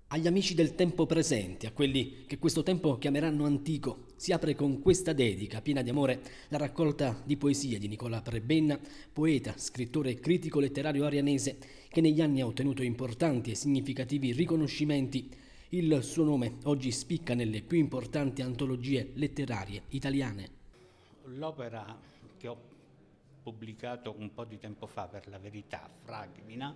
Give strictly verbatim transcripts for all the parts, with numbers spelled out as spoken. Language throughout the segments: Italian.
Agli amici del tempo presente, a quelli che questo tempo chiameranno antico, si apre con questa dedica piena di amore la raccolta di poesie di Nicola Prebenna, poeta, scrittore e critico letterario arianese che negli anni ha ottenuto importanti e significativi riconoscimenti. Il suo nome oggi spicca nelle più importanti antologie letterarie italiane. L'opera che ho pubblicato un po' di tempo fa, per la verità, Fragmina,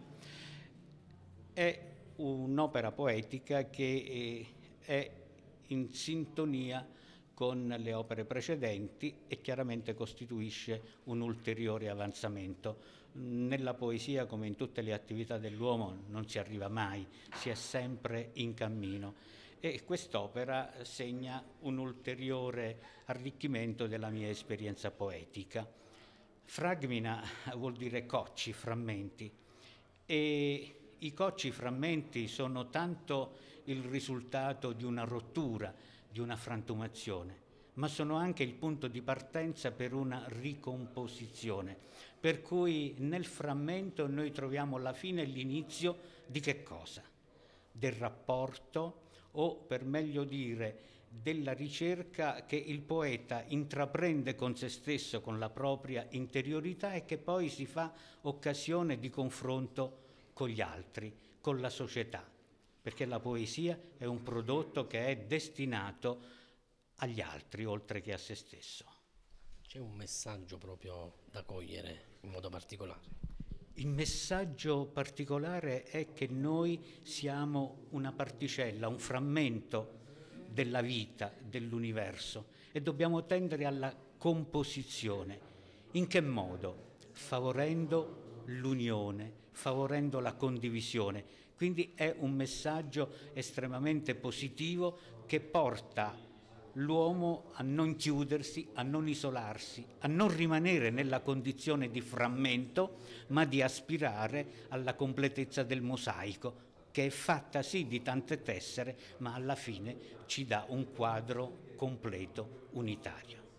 è un'opera poetica che eh, è in sintonia con le opere precedenti e chiaramente costituisce un ulteriore avanzamento. Nella poesia, come in tutte le attività dell'uomo, non si arriva mai, si è sempre in cammino, e quest'opera segna un ulteriore arricchimento della mia esperienza poetica. Fragmina vuol dire cocci, frammenti, e i cocci frammenti sono tanto il risultato di una rottura, di una frantumazione, ma sono anche il punto di partenza per una ricomposizione, per cui nel frammento noi troviamo la fine e l'inizio di che cosa? Del rapporto, o per meglio dire della ricerca che il poeta intraprende con se stesso, con la propria interiorità, e che poi si fa occasione di confronto con gli altri, con la società, perché la poesia è un prodotto che è destinato agli altri oltre che a se stesso. C'è un messaggio proprio da cogliere in modo particolare. Il messaggio particolare è che noi siamo una particella, un frammento della vita, dell'universo, e dobbiamo tendere alla composizione. In che modo? Favorendo l'unione, favorendo la condivisione. Quindi è un messaggio estremamente positivo che porta l'uomo a non chiudersi, a non isolarsi, a non rimanere nella condizione di frammento, ma di aspirare alla completezza del mosaico, che è fatta sì di tante tessere, ma alla fine ci dà un quadro completo, unitario.